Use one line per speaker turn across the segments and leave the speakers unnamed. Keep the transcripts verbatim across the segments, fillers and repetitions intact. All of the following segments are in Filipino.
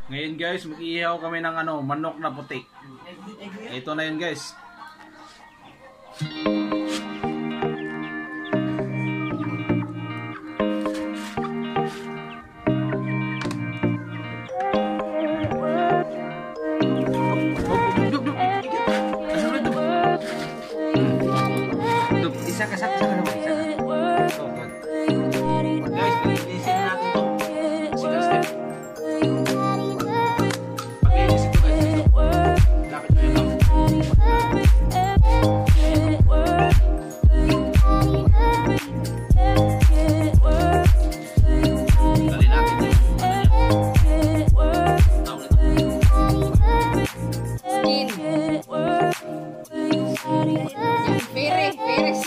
Ngayon guys, mag-iihaw kami ng ano, manok na puti. Ito na yun guys.
Isa ka, isa ka, isa ka naman, isa ka. Guys, pag-iisin na natin ito. Single step. Pag-iisin ito guys, ito. Lapit mo yung mouth. Dali natin ito.
Skin. Piring, piring.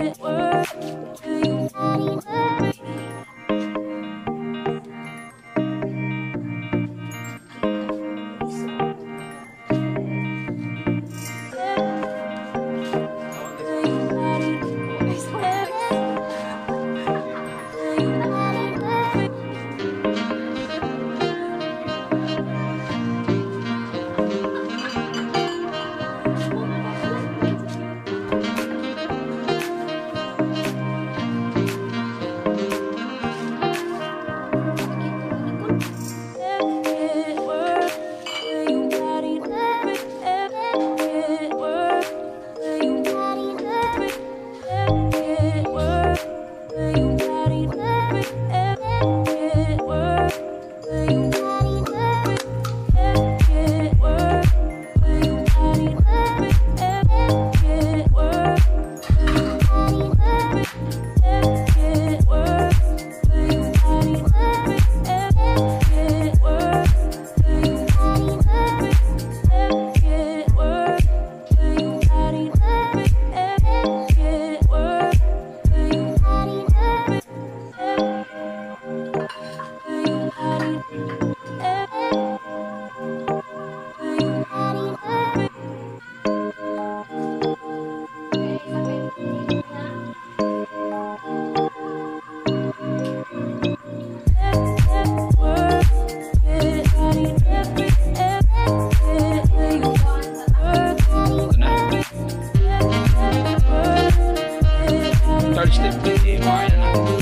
Third step, eh, makain na natin.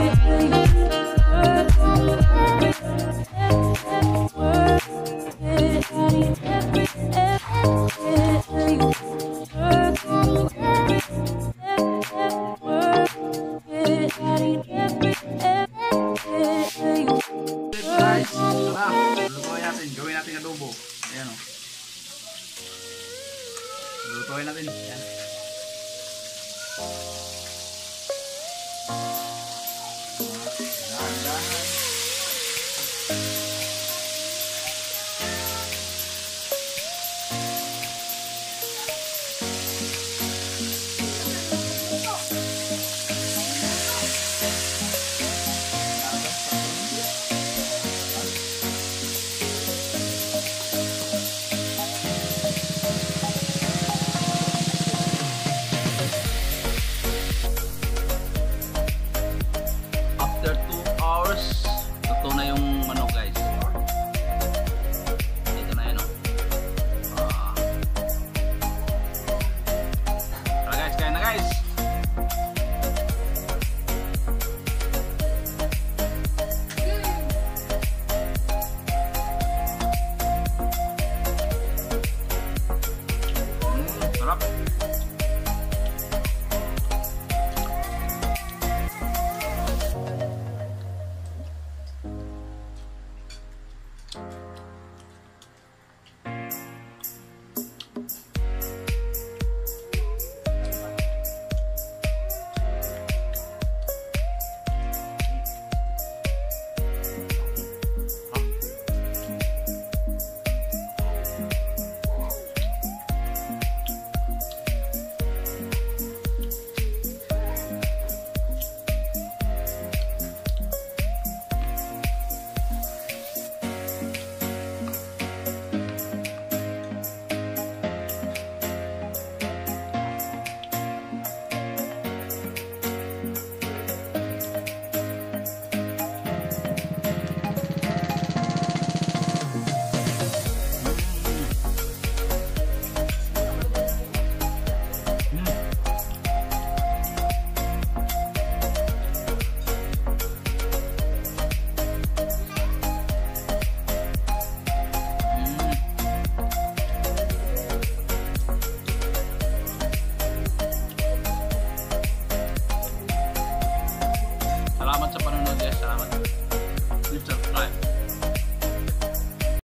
Guys, tara. Lutuin natin. Gawin natin adobo. Ayan o. Lutuin natin. Ayan.